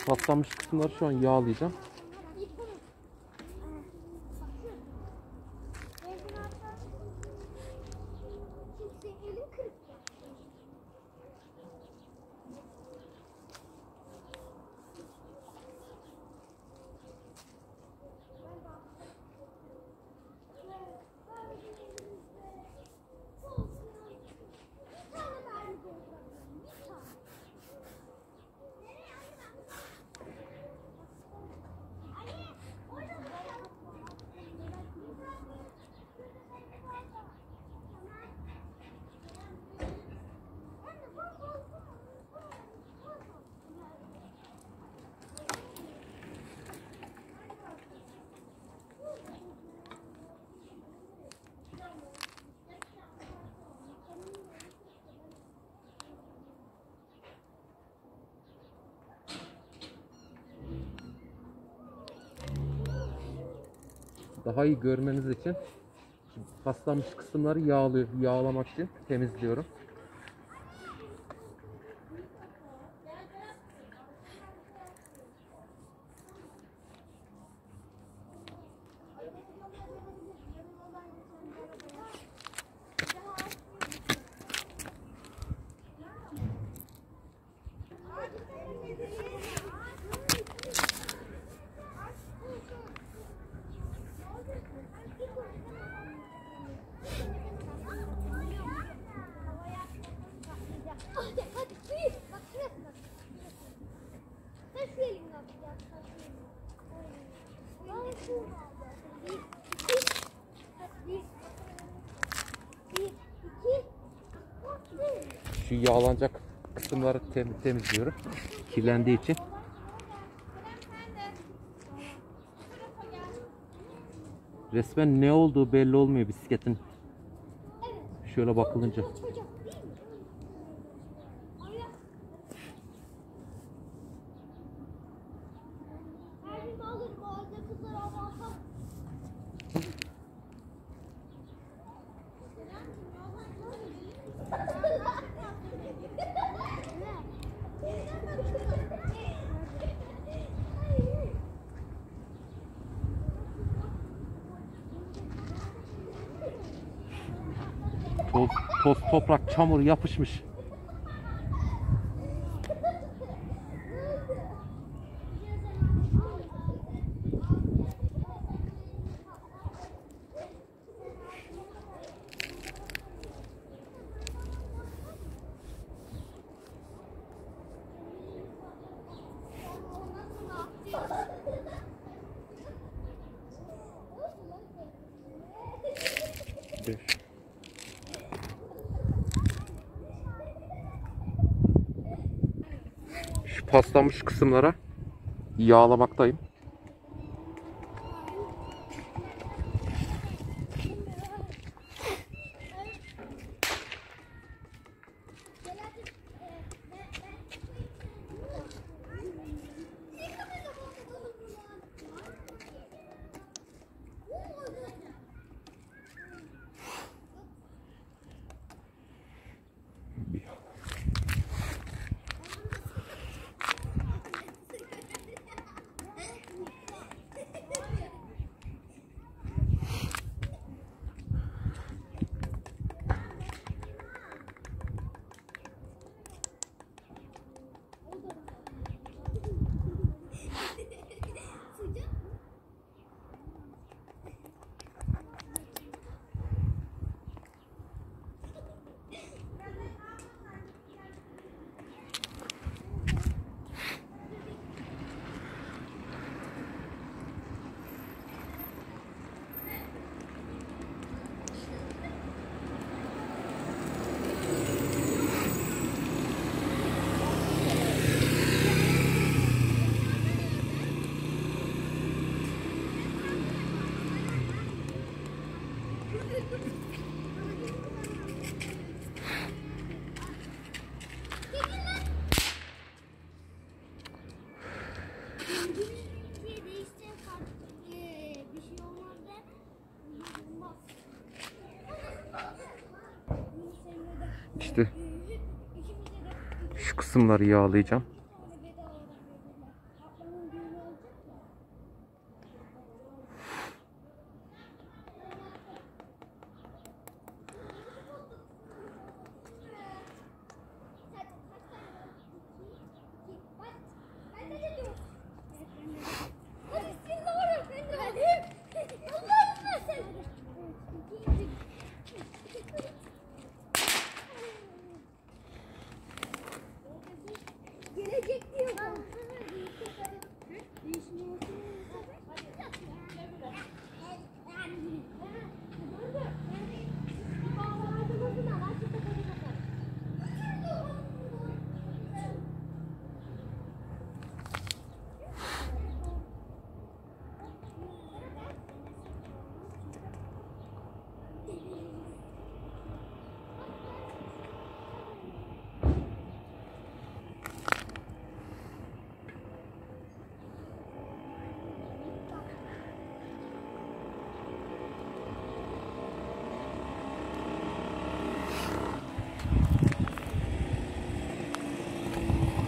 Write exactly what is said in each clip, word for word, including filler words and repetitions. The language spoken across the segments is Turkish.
Paslanmış kısımları şu an yağlayacağım. Daha iyi görmeniz için paslanmış kısımları yağlıyor, yağlamak için temizliyorum. Şu yağlanacak kısımları tem temizliyorum. Kirlendiği için. Resmen ne olduğu belli olmuyor bisikletin. Şöyle bakılınca. Toz, toz, toprak, çamur yapışmış. Şu paslanmış kısımlara yağlamaktayım. İşte şu kısımları yağlayacağım.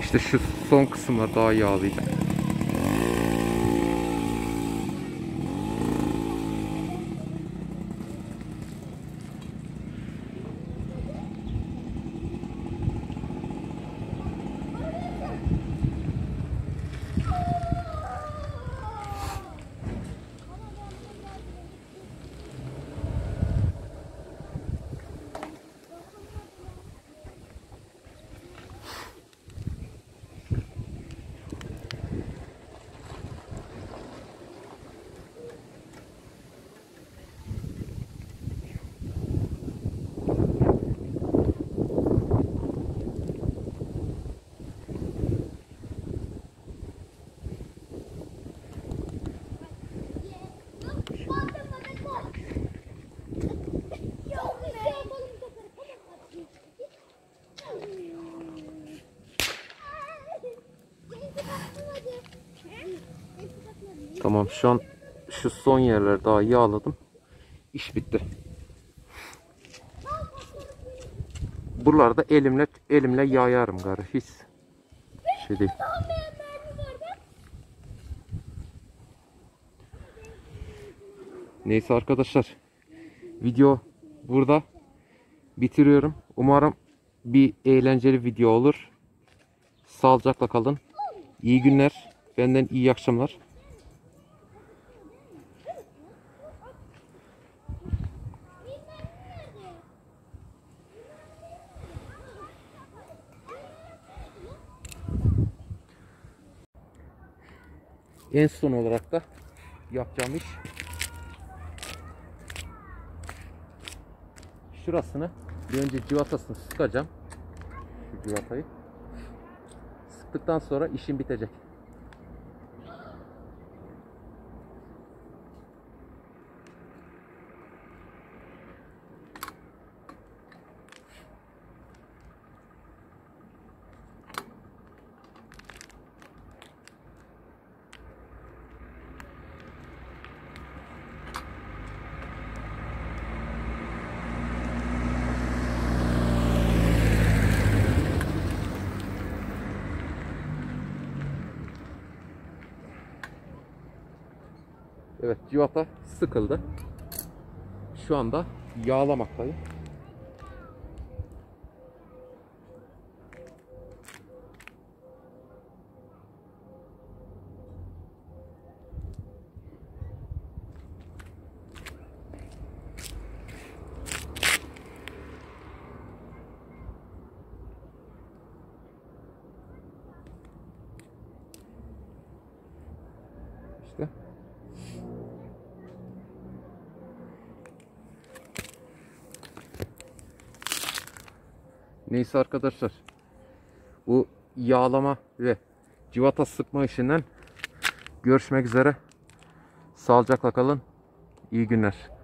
İşte şu son kısımlar daha yağlayacak. Tamam, şu an şu son yerler daha yağladım. İş bitti. Buralarda elimle elimle yayarım gari. Hiç şey değil. Neyse arkadaşlar, video burada bitiriyorum. Umarım bir eğlenceli video olur. Sağlıcakla kalın. İyi günler. Benden iyi akşamlar. En son olarak da yapacağım iş, şurasını bir önce civatasını sıkacağım. Şu civatayı sıktıktan sonra işim bitecek. Evet, civata sıkıldı. Şu anda yağlamaktayım. İşte. Neyse arkadaşlar, bu yağlama ve civata sıkma işinden görüşmek üzere. Sağlıcakla kalın. İyi günler.